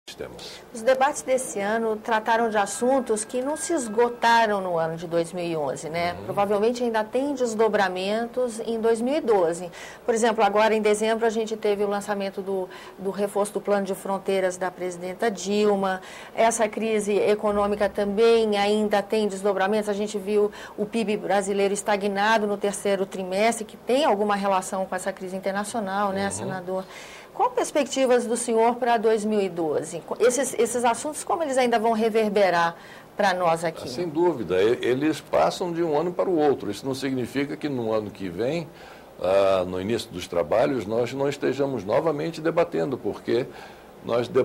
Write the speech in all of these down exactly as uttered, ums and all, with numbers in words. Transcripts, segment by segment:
temas. Os debates desse ano trataram de assuntos que não se esgotaram no ano de dois mil e onze, né? Uhum. Provavelmente ainda tem desdobramentos em dois mil e doze. Por exemplo, agora em dezembro a gente teve o lançamento do, do reforço do plano de fronteiras da presidenta Dilma. Essa crise econômica também ainda tem desdobramentos. A gente viu o P I B brasileiro estagnado no terceiro trimestre, que tem alguma relação com essa crise internacional, né, uhum. senador? Qual perspectivas do senhor para dois mil e doze? Esses, esses assuntos, como eles ainda vão reverberar para nós aqui? Sem dúvida, eles passam de um ano para o outro. Isso não significa que no ano que vem, ah, no início dos trabalhos, nós não estejamos novamente debatendo, porque nós, de,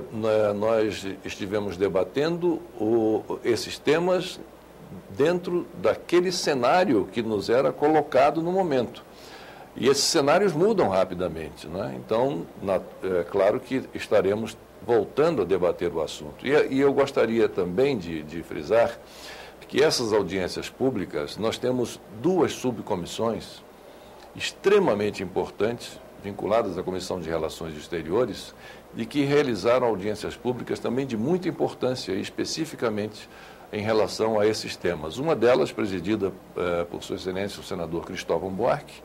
nós estivemos debatendo o, esses temas dentro daquele cenário que nos era colocado no momento. E esses cenários mudam rapidamente, né? Então, na, é claro que estaremos voltando a debater o assunto. E, e eu gostaria também de, de frisar que essas audiências públicas, nós temos duas subcomissões extremamente importantes, vinculadas à Comissão de Relações Exteriores, e que realizaram audiências públicas também de muita importância, especificamente em relação a esses temas. Uma delas, presidida eh, por Sua Excelência, o senador Cristóvão Buarque,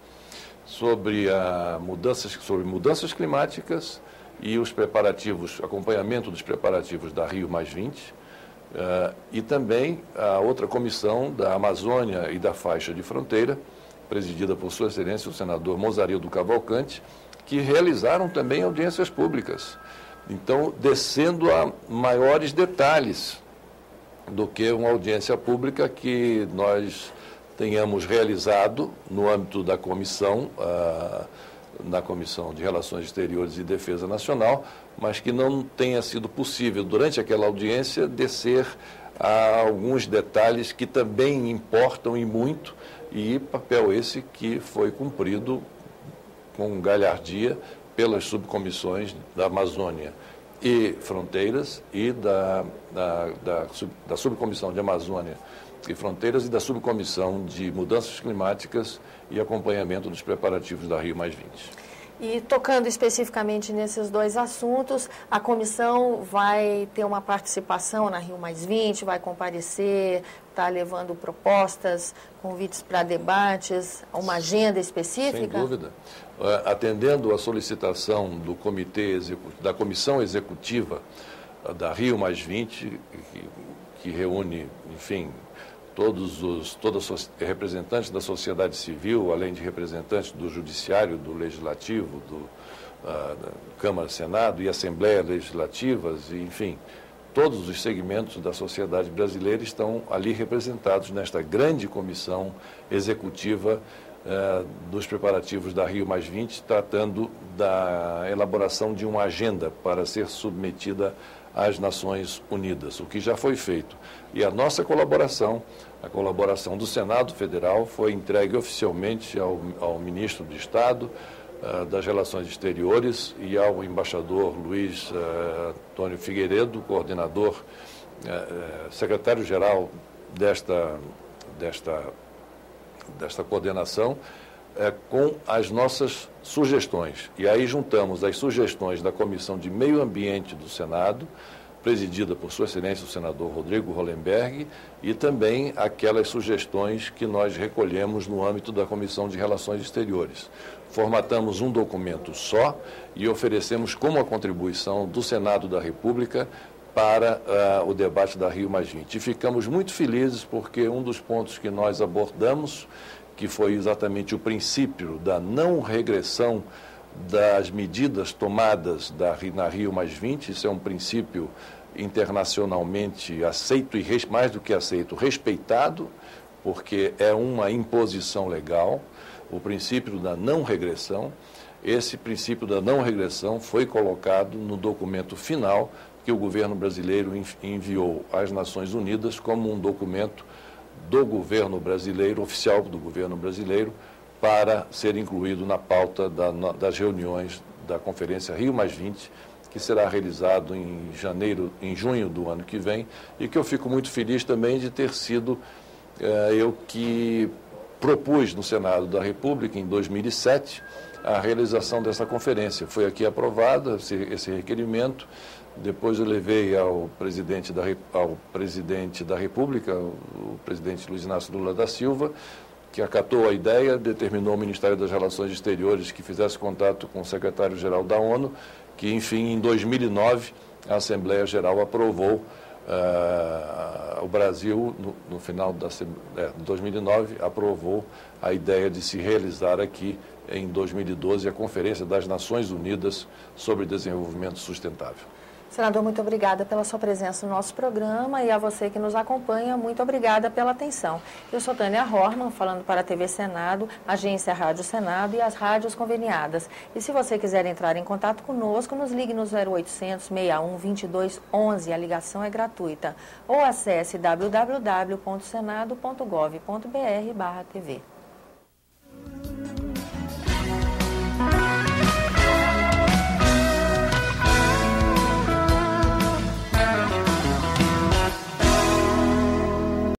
sobre, a mudanças, sobre mudanças climáticas e os preparativos, acompanhamento dos preparativos da Rio mais vinte, uh, e também a outra comissão da Amazônia e da faixa de fronteira, presidida por Sua Excelência, o senador Mozarildo Cavalcante, que realizaram também audiências públicas. Então, descendo a maiores detalhes do que uma audiência pública que nós tenhamos realizado no âmbito da comissão, ah, na Comissão de Relações Exteriores e Defesa Nacional, mas que não tenha sido possível, durante aquela audiência, descer a alguns detalhes que também importam e muito, e papel esse que foi cumprido com galhardia pelas subcomissões da Amazônia e Fronteiras e da, da, da, da Subcomissão de Amazônia e Fronteiras e da Subcomissão de Mudanças Climáticas e Acompanhamento dos Preparativos da Rio mais vinte. E tocando especificamente nesses dois assuntos, a comissão vai ter uma participação na Rio mais vinte, vai comparecer, está levando propostas, convites para debates, uma agenda específica? Sem dúvida. Atendendo a solicitação do comitê da Comissão Executiva da Rio mais vinte, que, que reúne, enfim, todos os todos os representantes da sociedade civil, além de representantes do Judiciário, do Legislativo, do uh, da Câmara, Senado e Assembleia Legislativas, e, enfim, todos os segmentos da sociedade brasileira estão ali representados nesta grande comissão executiva uh, dos preparativos da Rio mais vinte, tratando da elaboração de uma agenda para ser submetida às Nações Unidas, o que já foi feito. E a nossa colaboração, a colaboração do Senado Federal, foi entregue oficialmente ao, ao ministro de Estado uh, das Relações Exteriores e ao embaixador Luiz uh, Antônio Figueiredo, coordenador, uh, secretário-geral desta, desta, desta coordenação, uh, com as nossas sugestões. E aí juntamos as sugestões da Comissão de Meio Ambiente do Senado, presidida por Sua Excelência o senador Rodrigo Hollenberg, e também aquelas sugestões que nós recolhemos no âmbito da Comissão de Relações Exteriores. Formatamos um documento só e oferecemos como a contribuição do Senado da República para uh, o debate da Rio mais vinte. E ficamos muito felizes porque um dos pontos que nós abordamos, que foi exatamente o princípio da não regressão das medidas tomadas da, na Rio mais vinte, isso é um princípio internacionalmente aceito e mais do que aceito, respeitado, porque é uma imposição legal, o princípio da não regressão. Esse princípio da não regressão foi colocado no documento final que o governo brasileiro enviou às Nações Unidas como um documento do governo brasileiro, oficial do governo brasileiro, para ser incluído na pauta da, das reuniões da Conferência Rio mais vinte, que será realizado em janeiro, em junho do ano que vem, e que eu fico muito feliz também de ter sido eh, eu que propus no Senado da República, em dois mil e sete, a realização dessa conferência. Foi aqui aprovado esse, esse requerimento Depois eu levei ao presidente da, ao presidente da República, o presidente Luiz Inácio Lula da Silva, que acatou a ideia, determinou ao Ministério das Relações Exteriores que fizesse contato com o secretário-geral da ONU, que, enfim, em dois mil e nove, a Assembleia Geral aprovou, uh, o Brasil, no, no final de é, dois mil e nove, aprovou a ideia de se realizar aqui, em dois mil e doze, a Conferência das Nações Unidas sobre Desenvolvimento Sustentável. Senador, muito obrigada pela sua presença no nosso programa e a você que nos acompanha, muito obrigada pela atenção. Eu sou Tânia Horman, falando para a T V Senado, Agência Rádio Senado e as rádios conveniadas. E se você quiser entrar em contato conosco, nos ligue no zero oitocentos, seis um, vinte e dois, onze, a ligação é gratuita. Ou acesse w w w ponto senado ponto gov ponto br barra T V.